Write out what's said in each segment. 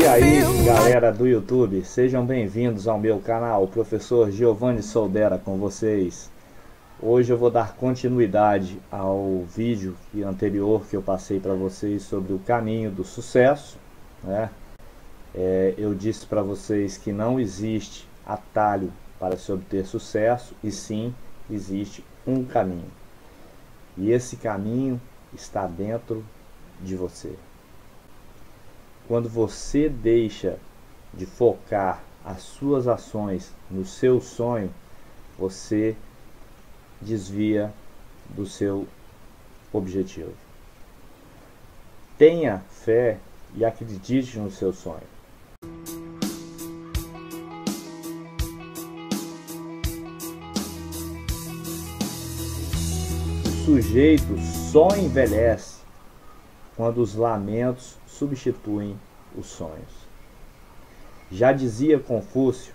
E aí, galera do YouTube, sejam bem-vindos ao meu canal, o professor Giovanni Soldera com vocês. Hoje eu vou dar continuidade ao vídeo anterior que eu passei para vocês sobre o caminho do sucesso, né? Eu disse para vocês que não existe atalho para se obter sucesso, e sim existe um caminho. E esse caminho está dentro de você. Quando você deixa de focar as suas ações no seu sonho, você desvia do seu objetivo. Tenha fé e acredite no seu sonho. O sujeito só envelhece quando os lamentos substituem os sonhos. Já dizia Confúcio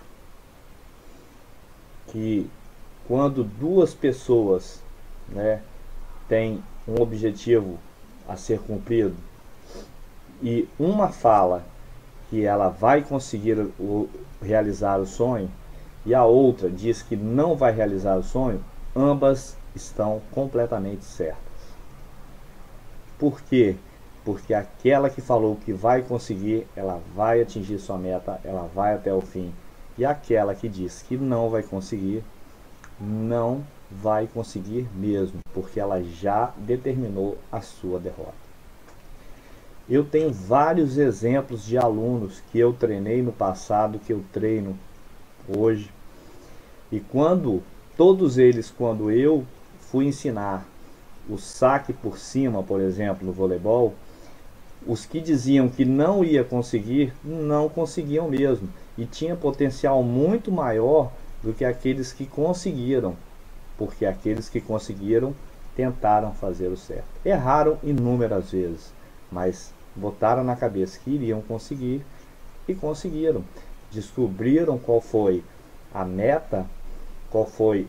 que quando duas pessoas, têm um objetivo a ser cumprido e uma fala que ela vai conseguir realizar o sonho e a outra diz que não vai realizar o sonho, ambas estão completamente certas. Por quê? Porque aquela que falou que vai conseguir, ela vai atingir sua meta, ela vai até o fim. E aquela que diz que não vai conseguir, não vai conseguir mesmo, porque ela já determinou a sua derrota. Eu tenho vários exemplos de alunos que eu treinei no passado, que eu treino hoje. E todos eles, quando eu fui ensinar o saque por cima, por exemplo, no voleibol, os que diziam que não ia conseguir, não conseguiam mesmo. E tinha potencial muito maior do que aqueles que conseguiram. Porque aqueles que conseguiram tentaram fazer o certo. Erraram inúmeras vezes, mas botaram na cabeça que iriam conseguir e conseguiram. Descobriram qual foi a meta, qual foi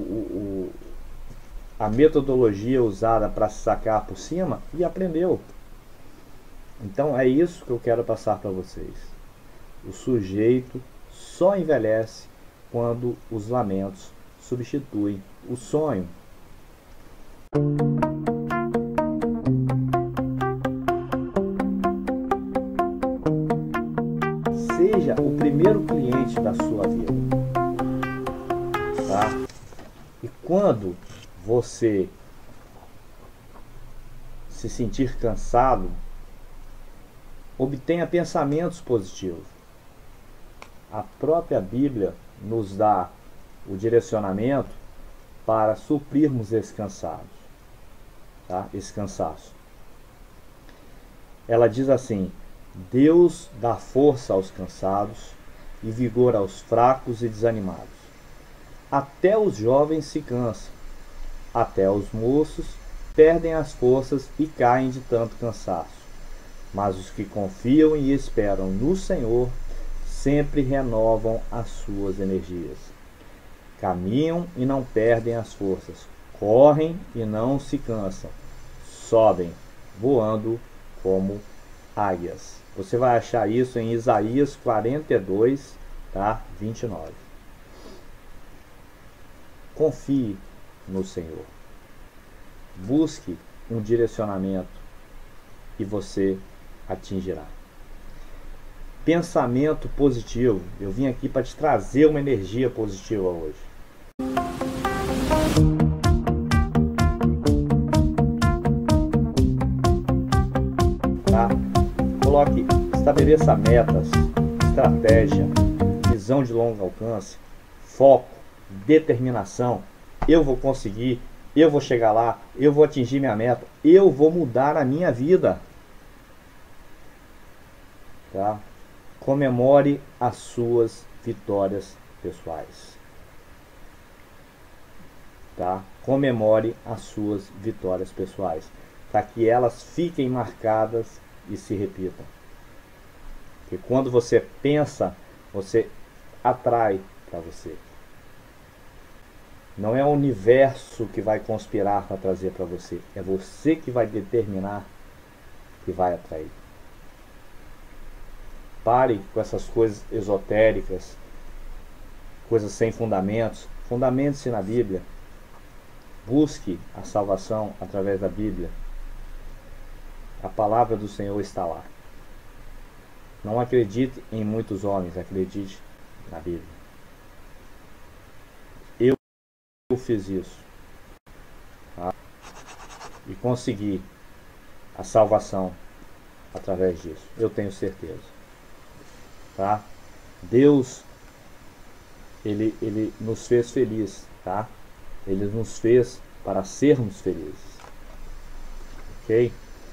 a metodologia usada para se sacar por cima e aprendeu. Então é isso que eu quero passar para vocês. O sujeito só envelhece quando os lamentos substituem o sonho. Seja o primeiro cliente da sua vida, tá? E quando você se sentir cansado, obtenha pensamentos positivos. A própria Bíblia nos dá o direcionamento para suprirmos esse cansaço, tá? Esse cansaço. Ela diz assim: Deus dá força aos cansados e vigor aos fracos e desanimados. Até os jovens se cansam, até os moços perdem as forças e caem de tanto cansaço. Mas os que confiam e esperam no Senhor sempre renovam as suas energias. Caminham e não perdem as forças, correm e não se cansam, sobem voando como águias. Você vai achar isso em Isaías 42, 29. Confie no Senhor. Busque um direcionamento e você atingirá. Pensamento positivo. Eu vim aqui para te trazer uma energia positiva hoje. Tá? Estabeleça metas, estratégia, visão de longo alcance, foco, determinação. Eu vou conseguir, eu vou chegar lá, eu vou atingir minha meta, eu vou mudar a minha vida. Tá? Comemore as suas vitórias pessoais. Tá? Comemore as suas vitórias pessoais, para que elas fiquem marcadas e se repitam. Porque quando você pensa, você atrai para você. Não é o universo que vai conspirar para trazer para você, é você que vai determinar que vai atrair. Pare com essas coisas esotéricas, coisas sem fundamentos. Fundamente-se na Bíblia. Busque a salvação através da Bíblia. A palavra do Senhor está lá. Não acredite em muitos homens, acredite na Bíblia. Eu fiz isso, tá? E consegui a salvação através disso. Eu tenho certeza, tá? Deus, ele nos fez felizes, tá? Ele nos fez para sermos felizes, ok?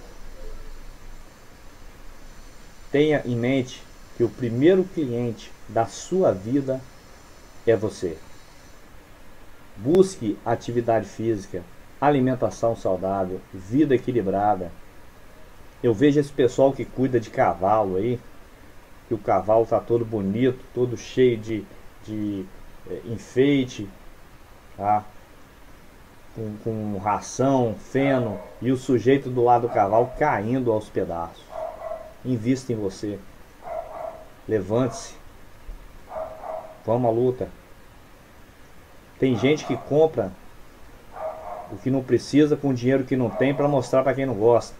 Tenha em mente que o primeiro cliente da sua vida é você. Busque atividade física, alimentação saudável, vida equilibrada. Eu vejo esse pessoal que cuida de cavalo aí, que o cavalo está todo bonito, todo cheio de enfeite, tá? Com ração, feno, e o sujeito do lado do cavalo caindo aos pedaços. Invista em você. Levante-se. Vamos à luta. Tem gente que compra o que não precisa com o dinheiro que não tem para mostrar para quem não gosta.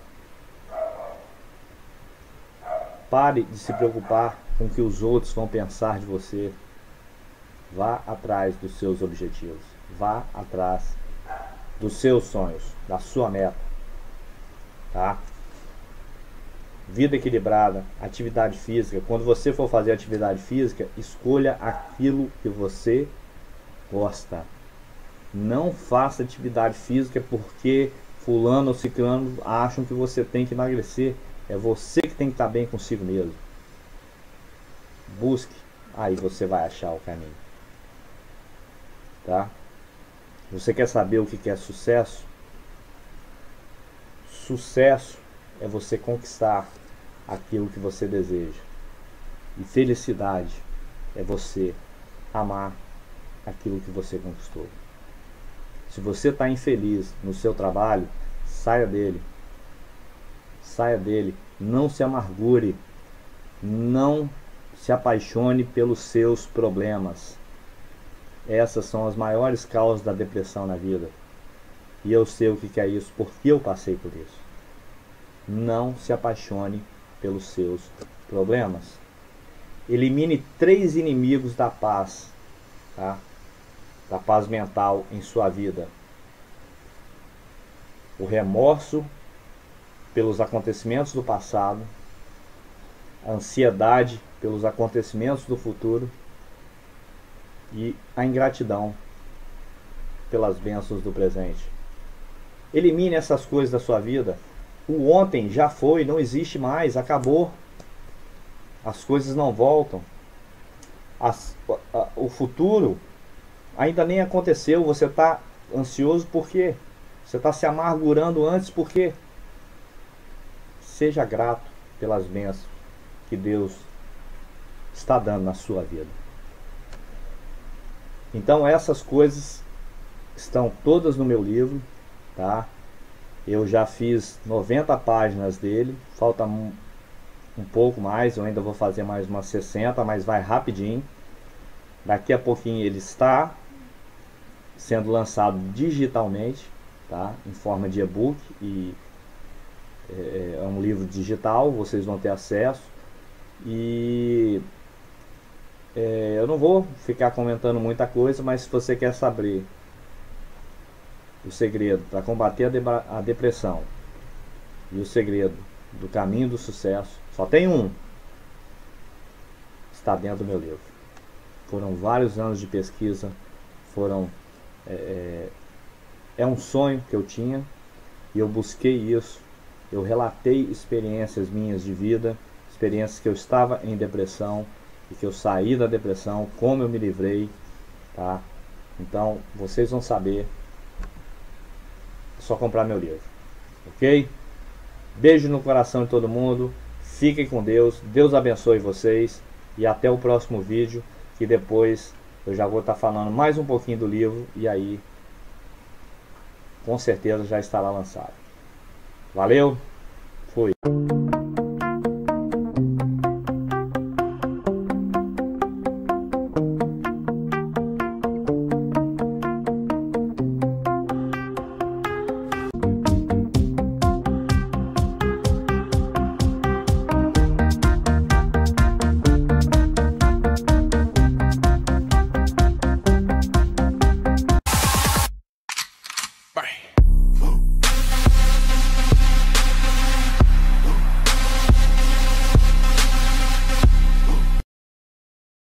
Pare de se preocupar com o que os outros vão pensar de você. Vá atrás dos seus objetivos. Vá atrás dos seus sonhos, da sua meta. Tá? Vida equilibrada, atividade física. Quando você for fazer atividade física, escolha aquilo que você gosta. Não faça atividade física porque fulano ou ciclano acham que você tem que emagrecer. É você que tem que estar bem consigo mesmo. Busque, aí você vai achar o caminho. Tá? Você quer saber o que é sucesso? Sucesso é você conquistar aquilo que você deseja. E felicidade é você amar aquilo que você conquistou. Se você está infeliz no seu trabalho, saia dele. Saia dele. Não se amargure. Não se apaixone pelos seus problemas. Essas são as maiores causas da depressão na vida. E eu sei o que é isso, porque eu passei por isso. Não se apaixone pelos seus problemas. Elimine 3 inimigos da paz, tá? Da paz mental em sua vida: o remorso pelos acontecimentos do passado, a ansiedade pelos acontecimentos do futuro e a ingratidão pelas bênçãos do presente. Elimine essas coisas da sua vida. O ontem já foi, não existe mais, acabou. As coisas não voltam. O futuro ainda nem aconteceu. Você está ansioso por quê? Você está se amargurando antes por quê? Seja grato pelas bênçãos que Deus está dando na sua vida. Então essas coisas estão todas no meu livro, tá? Eu já fiz 90 páginas dele, falta um pouco mais, eu ainda vou fazer mais umas 60, mas vai rapidinho. Daqui a pouquinho ele está sendo lançado digitalmente, tá? Em forma de e-book, e é um livro digital, vocês vão ter acesso. E eu não vou ficar comentando muita coisa, mas se você quer saber o segredo para combater a depressão e o segredo do caminho do sucesso, só tem um. Está dentro do meu livro. Foram vários anos de pesquisa, é um sonho que eu tinha e eu busquei isso. Eu relatei experiências minhas de vida, experiências que eu estava em depressão e que eu saí da depressão, como eu me livrei, tá? Então vocês vão saber. Só comprar meu livro, ok? Beijo no coração de todo mundo. Fiquem com Deus. Deus abençoe vocês. E até o próximo vídeo, que depois eu já vou estar falando mais um pouquinho do livro. E aí, com certeza, já estará lançado. Valeu, fui.